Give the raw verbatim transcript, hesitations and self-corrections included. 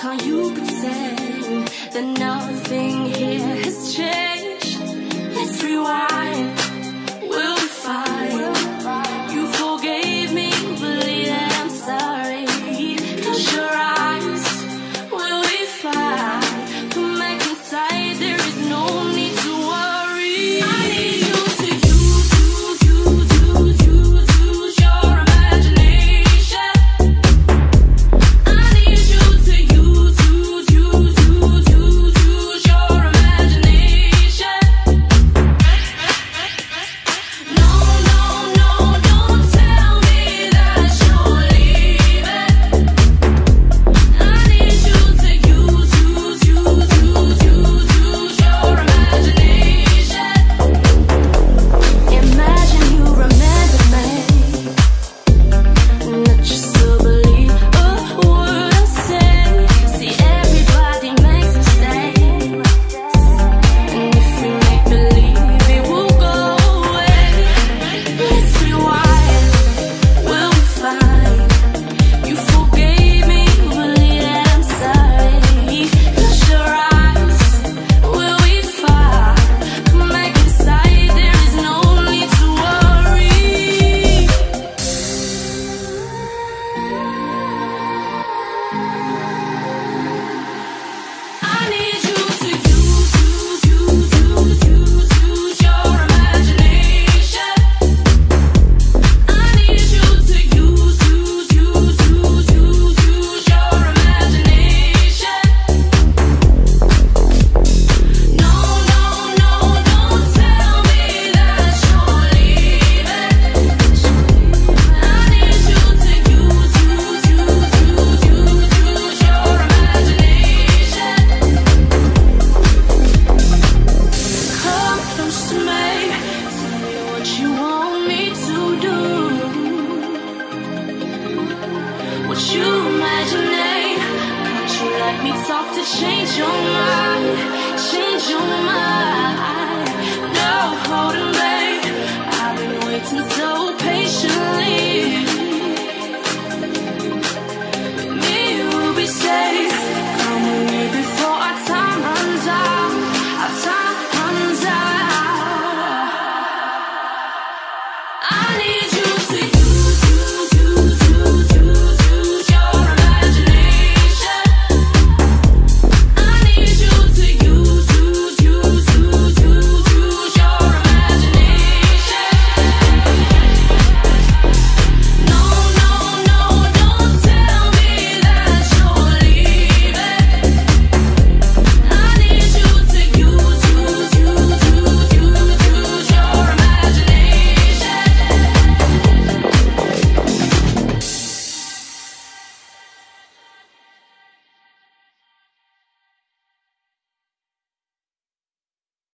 can't you pretend that nothing here has changed? Let's rewind, we'll be fine. You forgave me, believe that I'm sorry. Close your eyes, we'll be fine. Come back inside, there is no need to worry. I need you to use, use, use, use, use, use your imagination. I need you to use, use, use, use, use, use your imagination. No, no, no, don't tell me that you're leaving. I need you to use, use, use, use, use, use your imagination. Imagine you remember me, not just to believe a word I say. See, everybody makes mistakes, and if you make believe, it will go away. Let's rewind, we'll be fine. You forgave me, believe that I'm sorry. Close your eyes, we'll be fine. Come back inside, there is no need to worry. I need you to use, use, use, use, use, use your imagination. I need you to use, use, use, use, use, use your imagination. No, no, no, don't tell me that you're leaving. I need you to use, use, use, use, use, use your imagination. Come close to me, tell me what you want me to do. What you imagining? Can't you let me talk to change your mind? Change your mind. No holding back, I've been waiting so patiently.